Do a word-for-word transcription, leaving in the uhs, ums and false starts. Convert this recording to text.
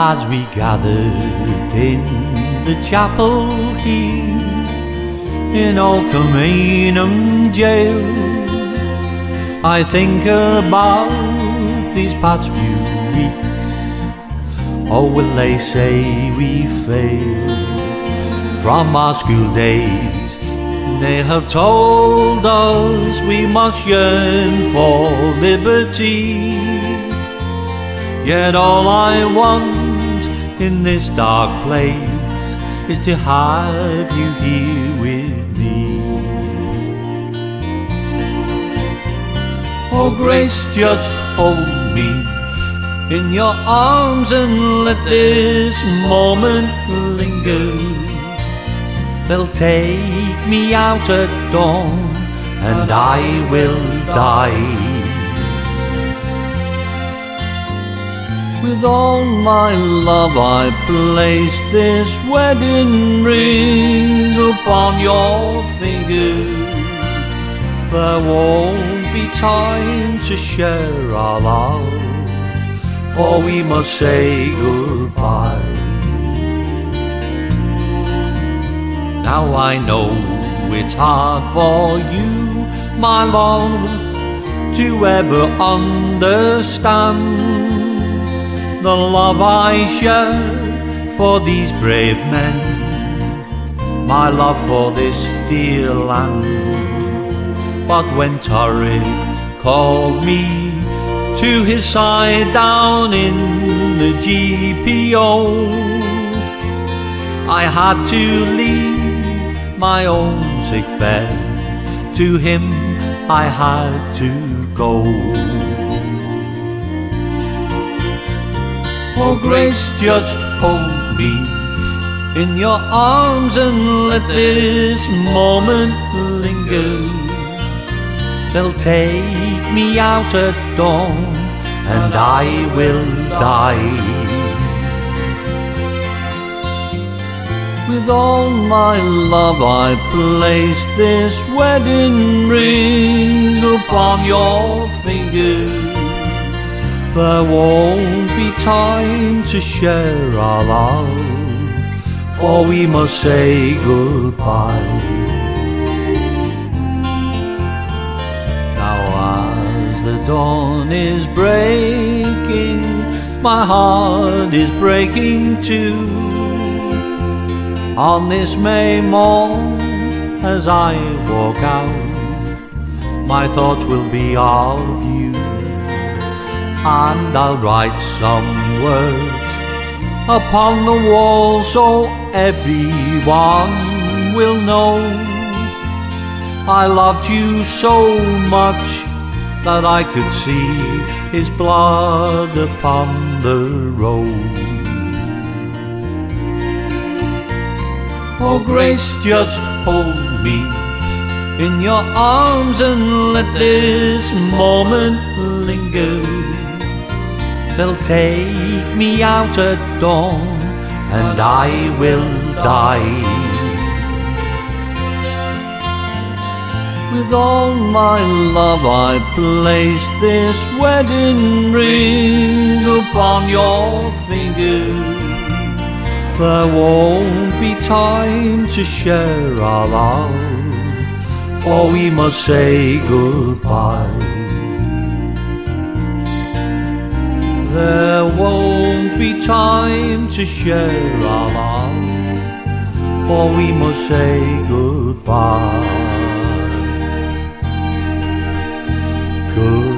as we gathered in the chapel here in Old Kilmainham jail. I think about these past few weeks. Oh, will they say we failed? From our school days they have told us we must yearn for liberty. Yet all I want in this dark place is to have you here with me. Oh Grace, just hold me in your arms and let this moment linger. They'll take me out at dawn and I will die. With all my love I place this wedding ring upon your finger. There won't be time to share our love, for we must say goodbye. Now I know it's hard for you, my love, to ever understand the love I share for these brave men, my love for this dear land. But when Torrid called me to his side down in the G P O, I had to leave my own sick bed. To him I had to go. Oh Grace, just hold me in your arms and let this moment linger. They'll take me out at dawn and I will die. With all my love I place this wedding ring upon your finger. There won't be time to share our love, for we must say goodbye. Now as the dawn is breaking, my heart is breaking too. On this May morn, as I walk out, my thoughts will be of you. And I'll write some words upon the wall so everyone will know I loved you so much that I could see his blood upon the road. Oh Grace, just hold me in your arms and let this moment linger. They'll take me out at dawn and I will die. With all my love I place this wedding ring upon your finger. There won't be time to share our love, for we must say goodbye. There won't be time to share our love, for we must say goodbye. Goodbye.